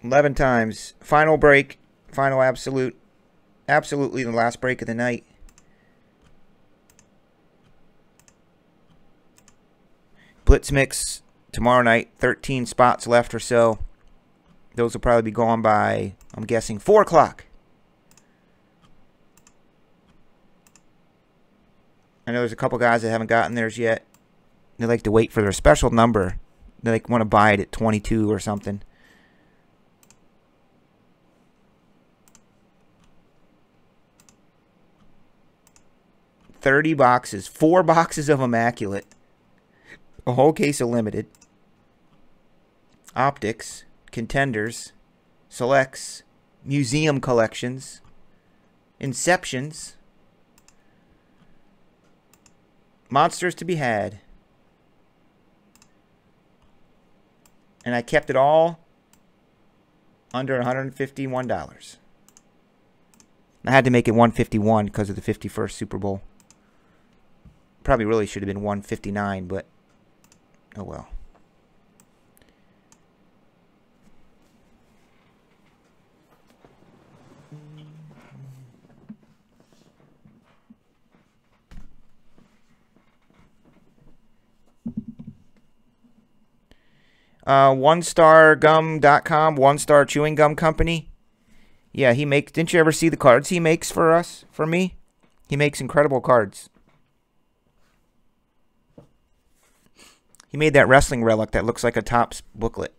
11 times. Final break. Final absolute. Absolutely the last break of the night. Blitz mix tomorrow night. 13 spots left or so. Those will probably be gone by, I'm guessing, 4 o'clock. I know there's a couple guys that haven't gotten theirs yet. They like to wait for their special number. They like want to buy it at 22 or something. $30 boxes. 4 boxes of Immaculate. A whole case of Limited. Optics. Contenders. Selects. Museum collections. Inceptions. Monsters to be had. And I kept it all under $151. I had to make it $151 because of the 51st Super Bowl. Probably really should have been $159, but oh well. OneStarGum.com, One Star Chewing Gum Company. Yeah, he makes. Didn't you ever see the cards he makes for us? For me, he makes incredible cards. He made that wrestling relic that looks like a Topps booklet.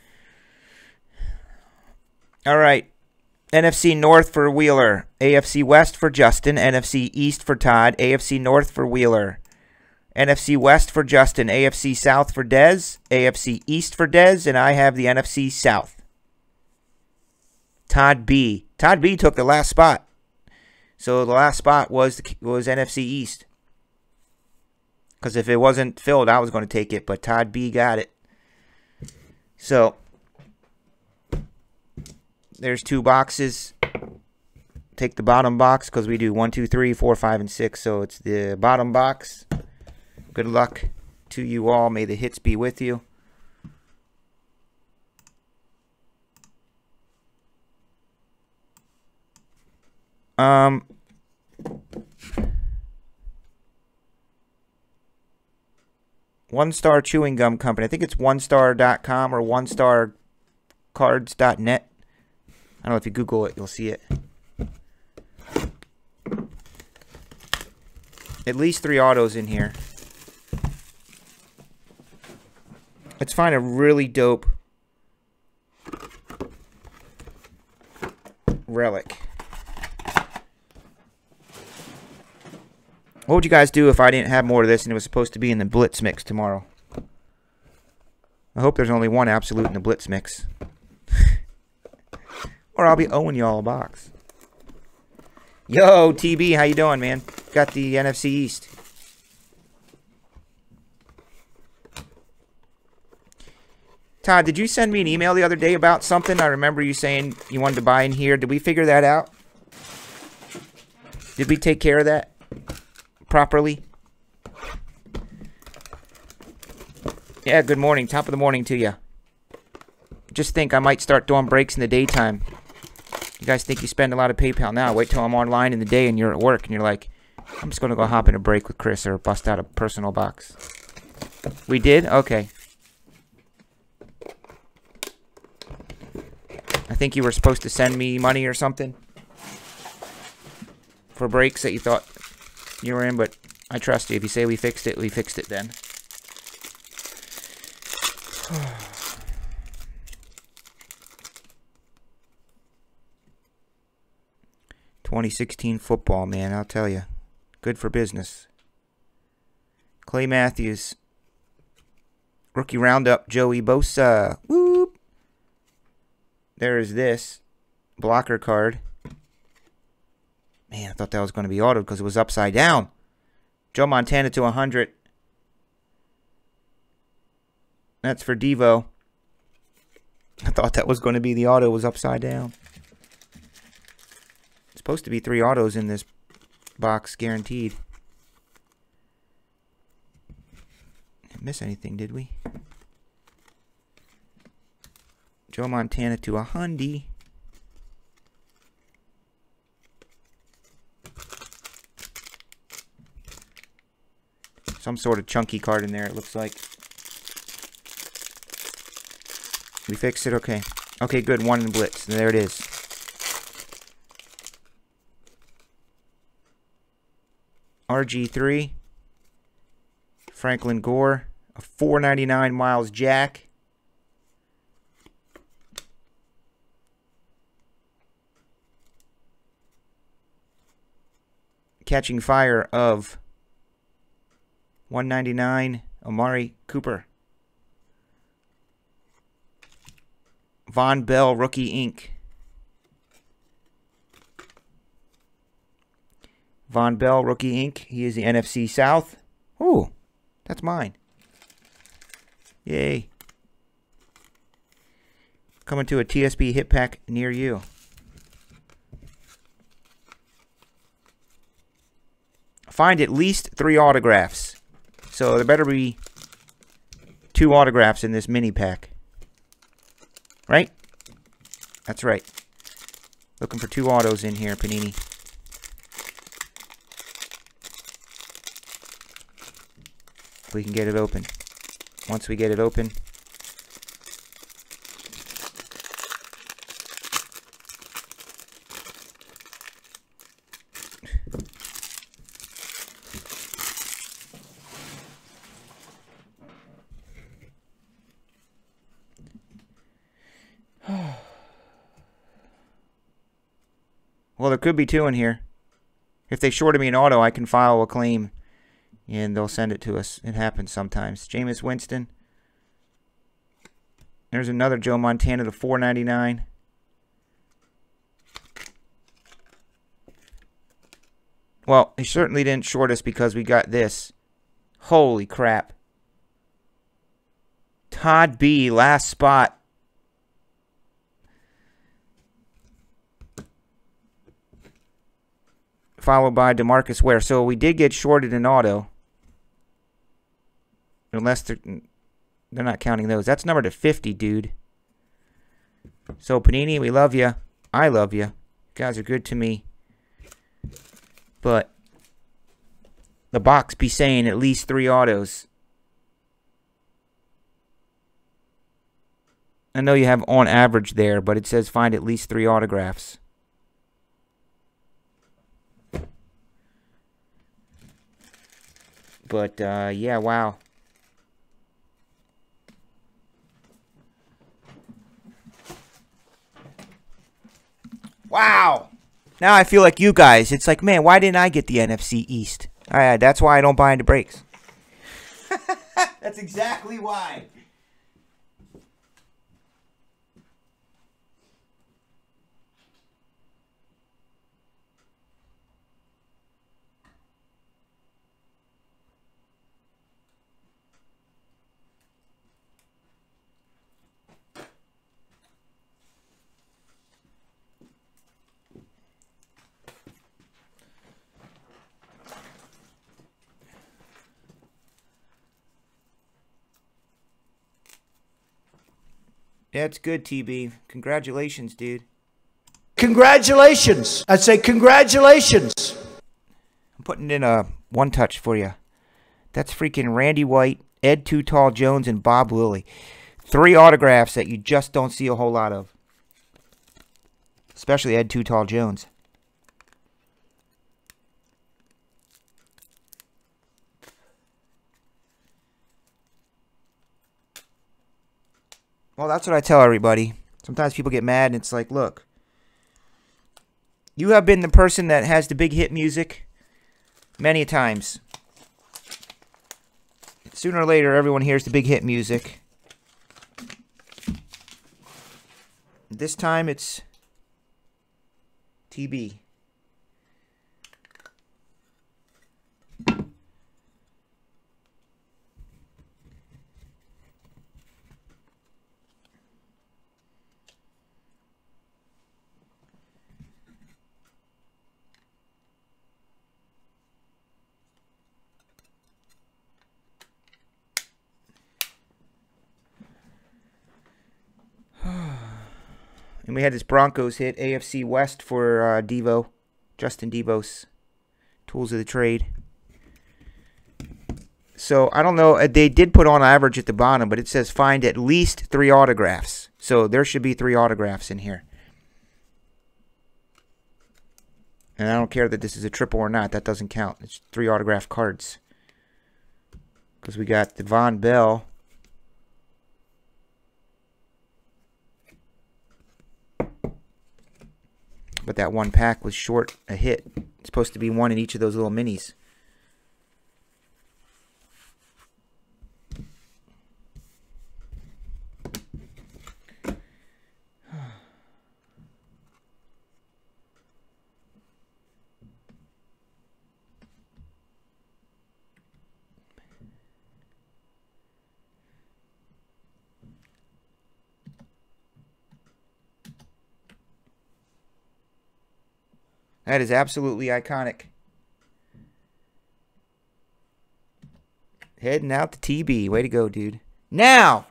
All right. NFC North for Wheeler. AFC West for Justin. NFC East for Todd. AFC North for Wheeler. NFC West for Justin. AFC South for Dez. AFC East for Dez. And I have the NFC South. Todd B. Todd B took the last spot. So the last spot was NFC East. Because if it wasn't filled, I was going to take it. But Todd B got it. So, there's 2 boxes. Take the bottom box because we do 1, 2, 3, 4, 5, and 6. So, it's the bottom box. Good luck to you all. May the hits be with you. One Star Chewing Gum Company. I think it's onestar.com or onestarcards.net. I don't know if you Google it, you'll see it. At least 3 autos in here. Let's find a really dope relic. What would you guys do if I didn't have more of this and it was supposed to be in the Blitz mix tomorrow? I hope there's only 1 absolute in the Blitz mix. Or I'll be owing y'all a box. Yo, TB, how you doing, man? Got the NFC East. Todd, did you send me an email the other day about something? I remember you saying you wanted to buy in here. Did we figure that out? Did we take care of that properly? Yeah, good morning. Top of the morning to you. Just think I might start doing breaks in the daytime. You guys think you spend a lot of PayPal now. Wait till I'm online in the day and you're at work and you're like, I'm just going to go hop in a break with Chris or bust out a personal box. We did? Okay. I think you were supposed to send me money or something for breaks that you thought you were in, but I trust you. If you say we fixed it then. 2016 football, man, I'll tell you. Good for business. Clay Matthews. Rookie roundup, Joey Bosa. Whoop. There is this blocker card. Man, I thought that was going to be autoed because it was upside down. Joe Montana to 100. That's for Devo. I thought that was going to be the auto. It was upside down. It's supposed to be 3 autos in this box, guaranteed. Didn't miss anything, did we? Joe Montana to a Hyundai. Some sort of chunky card in there, it looks like. We fixed it? Okay. Okay, good. One in Blitz. There it is. RG3. Franklin Gore. A $4.99 Miles Jack. Catching Fire of $1.99 Amari Cooper. Von Bell Rookie Inc. Von Bell Rookie Inc. He is the NFC South. Ooh, that's mine. Yay. Coming to a TSP hit pack near you. Find at least 3 autographs. So there better be 2 autographs in this mini pack. Right? That's right. Looking for 2 autos in here, Panini. We can get it open. Once we get it open. Well, there could be 2 in here. If they shorted me an auto, I can file a claim, and they'll send it to us. It happens sometimes. Jameis Winston. There's another Joe Montana to $4.99. Well, he certainly didn't short us because we got this. Holy crap. Todd B, last spot. Followed by DeMarcus Ware. So we did get shorted an auto. Unless they're not counting those. That's number to 50, dude. So Panini, we love you. I love you. You guys are good to me. But the box be saying at least 3 autos. I know you have on average there, but it says find at least 3 autographs. But, yeah, wow. Wow! Now I feel like you guys. It's like, man, why didn't I get the NFC East? Alright, that's why I don't buy into breaks. That's exactly why. That's good, TB. Congratulations, dude. Congratulations. I'd say congratulations. I'm putting in a one touch for you. That's freaking Randy White, Ed Too Tall Jones, and Bob Lilly. 3 autographs that you just don't see a whole lot of. Especially Ed Too Tall Jones. Well, that's what I tell everybody. Sometimes people get mad and it's like, look. You have been the person that has the big hit music many times. Sooner or later, everyone hears the big hit music. This time, it's TB. And we had this Broncos hit, AFC West for Devo, Justin Devos, Tools of the Trade. So, I don't know. They did put on average at the bottom, but it says find at least 3 autographs. So, there should be 3 autographs in here. And I don't care that this is a triple or not. That doesn't count. It's 3 autographed cards. Because we got Devon Bell. But that one pack was short a hit. It's supposed to be 1 in each of those little minis. That is absolutely iconic. Heading out to TB. Way to go, dude. Now!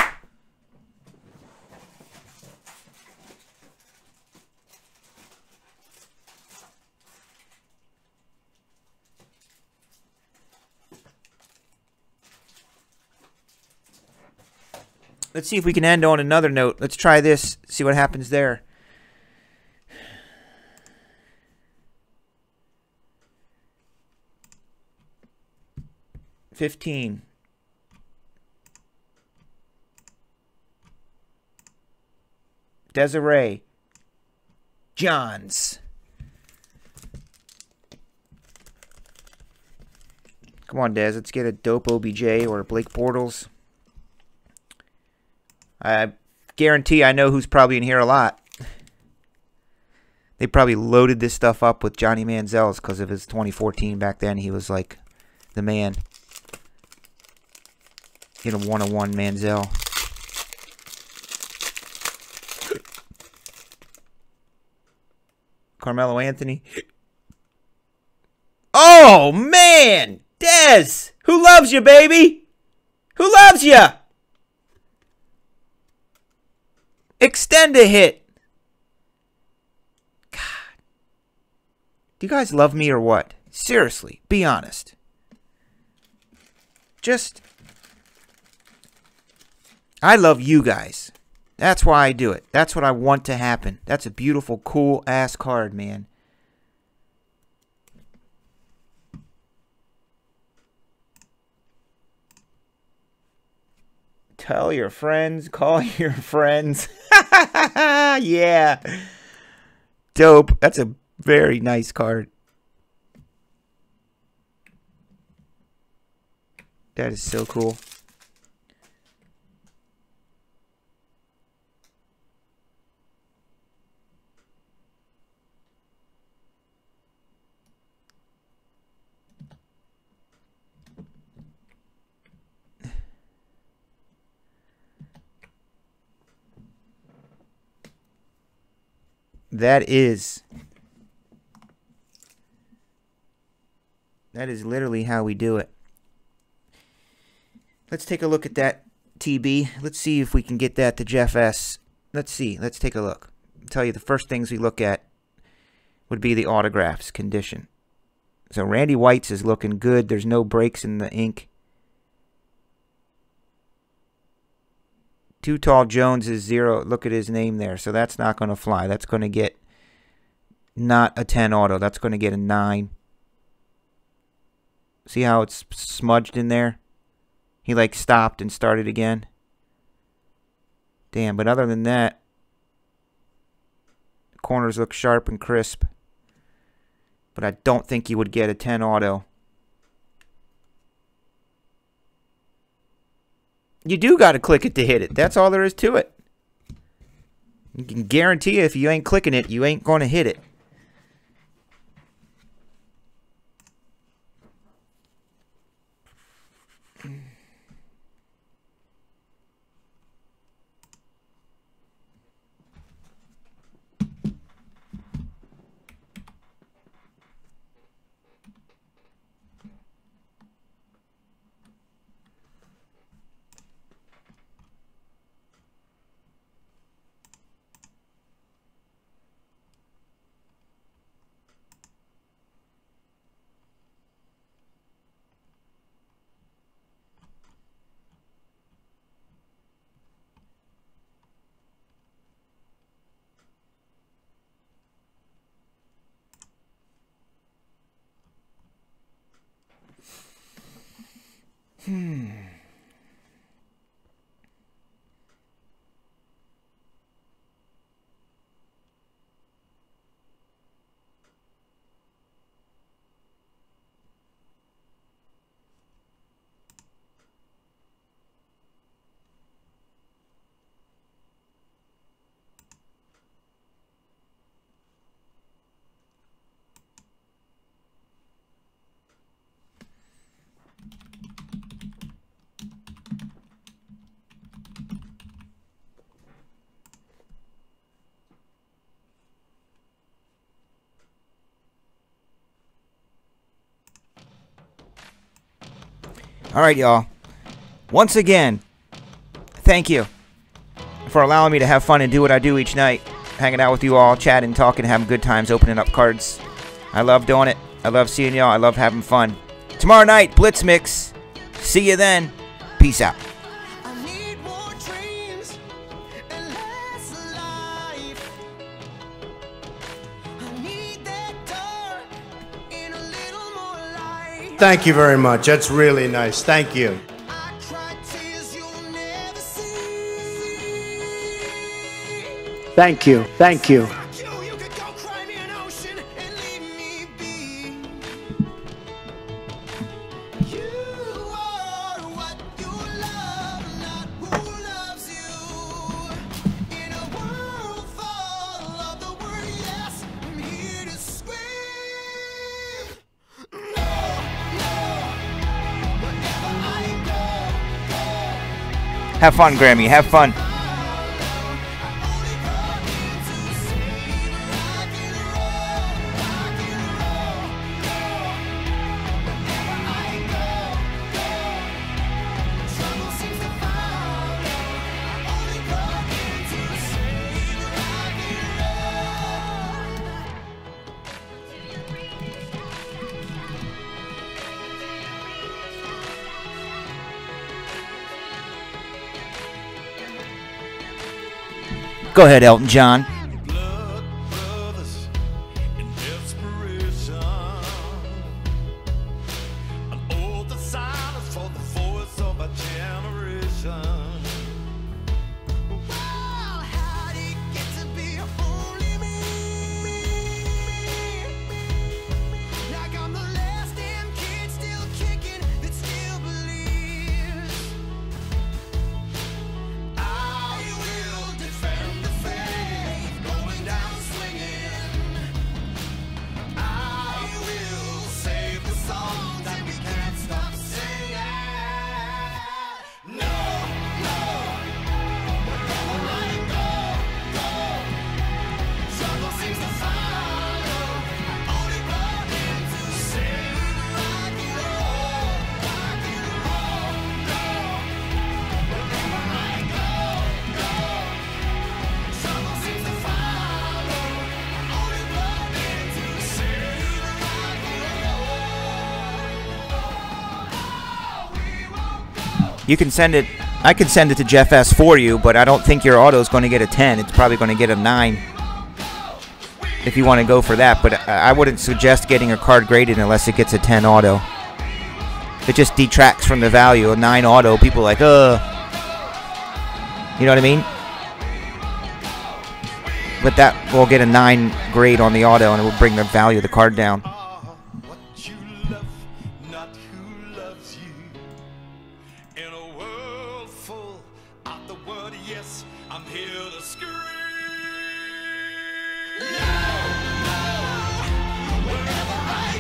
Let's see if we can end on another note. Let's try this, see what happens there. $15. Desiree Johns. Come on, Des. Let's get a dope OBJ or Blake Bortles. I guarantee I know who's probably in here a lot. They probably loaded this stuff up with Johnny Manziel's because of his 2014 back then. He was like the man. Get a 101 Manziel. Carmelo Anthony. Oh, man! Dez! Who loves you, baby? Who loves you? Extend a hit. God. Do you guys love me or what? Seriously, be honest. Just... I love you guys. That's why I do it. That's what I want to happen. That's a beautiful, cool-ass card, man. Tell your friends. Call your friends. Yeah. Dope. That's a very nice card. That is so cool. That is literally how we do it. Let's take a look at that TB. Let's see if we can get that to Jeff S. Let's see. Let's take a look. I'll tell you the first things we look at would be the autographs condition. So Randy White's is looking good. There's no breaks in the ink. Too Tall Jones is 0. Look at his name there. So that's not going to fly. That's going to get not a 10 auto. That's going to get a 9. See how it's smudged in there? He like stopped and started again. Damn, but other than that, the corners look sharp and crisp. But I don't think you would get a 10 auto. You do got to click it to hit it. That's all there is to it. You can guarantee you if you ain't clicking it, you ain't going to hit it. All right, y'all. Once again, thank you for allowing me to have fun and do what I do each night. Hanging out with you all, chatting, talking, having good times, opening up cards. I love doing it. I love seeing y'all. I love having fun. Tomorrow night, Blitz Mix. See you then. Peace out. Thank you very much. That's really nice. Thank you. Thank you. Thank you. Have fun, Grammy. Have fun. Go ahead, Elton John. Blood brothers in desperation. An oath of silence for the voice of a generation. Wow, how'd it get to be only me? Like I'm the last damn kid still kicking that still believes. I will defend the faith, going down swinging. I will save the song that we can't stop singing. No, no, wherever I go, trouble seems to follow. I only brought in to sing rock and roll, rock and roll, no. Wherever I go, trouble seems to follow. I only brought in to sing rock and roll. You can send it. I can send it to Jeff S for you, but I don't think your auto is going to get a 10. It's probably going to get a 9 if you want to go for that. But I wouldn't suggest getting a card graded unless it gets a 10 auto. It just detracts from the value. A 9 auto, people are like, you know what I mean? But that will get a 9 grade on the auto, and it will bring the value of the card down. What you love, not who loves you. In a world full of the word yes, I'm here to scream. Wherever I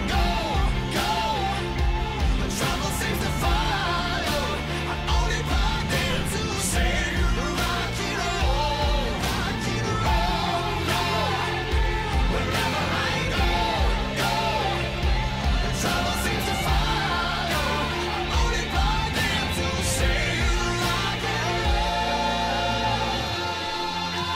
go, the trouble seems to follow. I only brought in to sing rock and roll, rock and roll, no. Wherever I go, the trouble seems to follow. I only brought in to sing rock and roll.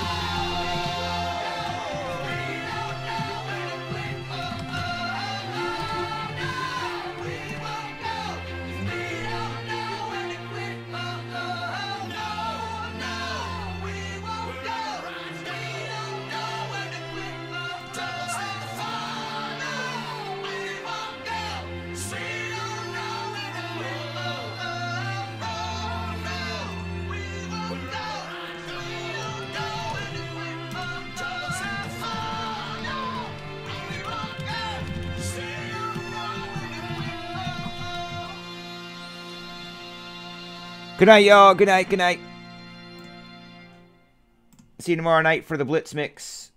Good night, y'all. Good night. Good night. See you tomorrow night for the Blitz Mix.